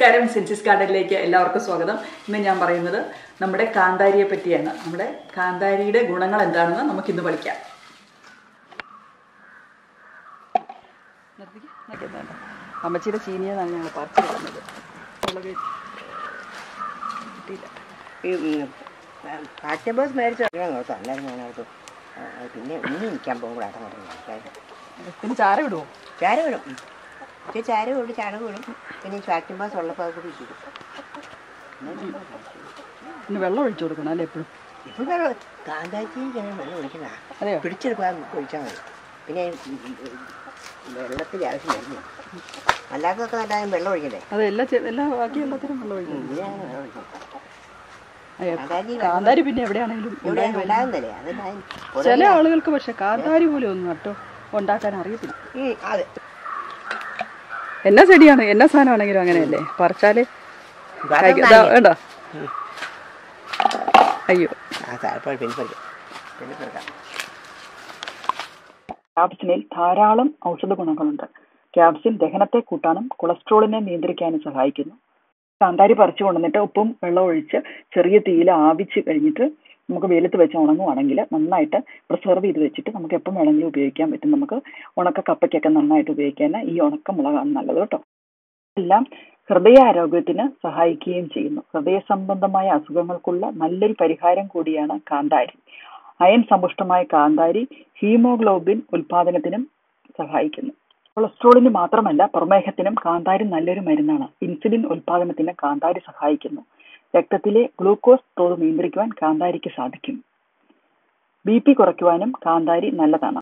നമസ്കാരം, സെൻസിസ് ഗാർഡനിലേക്ക് എല്ലാവർക്കും സ്വാഗതം. ഇന്ന് ഞാൻ പറയുന്നത് നമ്മുടെ കാന്താരിയെ പറ്റിയാണ്. നമ്മുടെ കാന്താരിയുടെ ഗുണങ്ങൾ എന്താണെന്ന് നമുക്കിന്ന് പഠിക്കാം. അമ്മച്ചിയുടെ ചീനിയെന്നാണ് ഞങ്ങൾ പറിച്ചു തന്നത്. കാറ്റബോസ് മേടിച്ചു അല്ലായിരുന്നു. പിന്നെ ഇനി നിൽക്കാൻ പോകുമ്പോഴാണ് പിന്നെ ചാര വിടുമോ? ചാര വിടും. ചാര വിടും, ചാണകം വിടും. പിന്നെ കാറ്റബോസ് ഉള്ളപ്പോൾ അത് കൂടി ഇടും. പിന്നെ വെള്ളം ഒഴിച്ചു കൊടുക്കണം അല്ലേ? എപ്പോഴും ഇപ്പോൾ വെള്ളം കാന്താരിക്ക് വെള്ളം ഒഴിക്കണ പിടിച്ചെടുക്കാൻ ഒഴിച്ചാൽ മതി. പിന്നെ വെള്ളത്തിൻ്റെ ആവശ്യം വരുന്നു. അല്ലാത്തതൊക്കെ നല്ലതായും വെള്ളം ഒഴിക്കണ്ടേ? അതെ, എല്ലാ ബാക്കി എല്ലാത്തിനും വെള്ളം ഒഴിക്കണം. ഇതിനാണ് വെള്ളം ഒഴിക്കുന്നത്. കാന്താരി പിന്നെ എവിടെയാണെങ്കിലും ഉണ്ടാകുന്നല്ലേ. ചില ആളുകൾക്ക് പക്ഷെ കാന്താരി പോലെ ഒന്നും കേട്ടോ ഉണ്ടാക്കാൻ അറിയത്തില്ല. അതെ, എന്നാ ചെടിയാണ് എന്നാ സാധനമാണെങ്കിലും അങ്ങനെയല്ലേ, പറിച്ചാല് വേണ്ട. അയ്യോ, ക്യാപ്സിനിൽ ധാരാളം ഔഷധ ഗുണങ്ങളുണ്ട്. ക്യാപ്സിൻ ദഹനത്തെ കൂട്ടാനും കൊളസ്ട്രോളിനെ നിയന്ത്രിക്കാനും സഹായിക്കുന്നു. കാന്താരി പറിച്ചു കൊണ്ടുവന്നിട്ട് ഉപ്പും വെള്ളം ഒഴിച്ച് ചെറിയ തീയിൽ ആവിച്ച് കഴിഞ്ഞിട്ട് നമുക്ക് വെയിലത്ത് വെച്ച് ഉണങ്ങുവാണെങ്കിൽ നന്നായിട്ട് പ്രിസർവ് ചെയ്ത് വെച്ചിട്ട് നമുക്ക് എപ്പം വേണമെങ്കിലും ഉപയോഗിക്കാൻ പറ്റും. നമുക്ക് ഉണക്ക കപ്പയ്ക്കൊക്കെ നന്നായിട്ട് ഉപയോഗിക്കാൻ ഈ ഉണക്കമുളകാണ് നല്ലത് കേട്ടോ. എല്ലാം ഹൃദയാരോഗ്യത്തിന് സഹായിക്കുകയും ചെയ്യുന്നു. ഹൃദയ സംബന്ധമായ അസുഖങ്ങൾക്കുള്ള നല്ലൊരു പരിഹാരം കൂടിയാണ് കാന്താരി. അയൺ സമ്പുഷ്ടമായ കാന്താരി ഹീമോഗ്ലോബിൻ ഉൽപാദനത്തിനും സഹായിക്കുന്നു. കൊളസ്ട്രോളിന് മാത്രമല്ല, പ്രമേഹത്തിനും കാന്താരി നല്ലൊരു മരുന്നാണ്. ഇൻസുലിൻ ഉൽപാദനത്തിന് കാന്താരി സഹായിക്കുന്നു. രക്തത്തിലെ ഗ്ലൂക്കോസ് തോത് നിയന്ത്രിക്കുവാൻ കാന്താരിക്ക് സാധിക്കും. BP കുറയ്ക്കുവാനും കാന്താരി നല്ലതാണ്.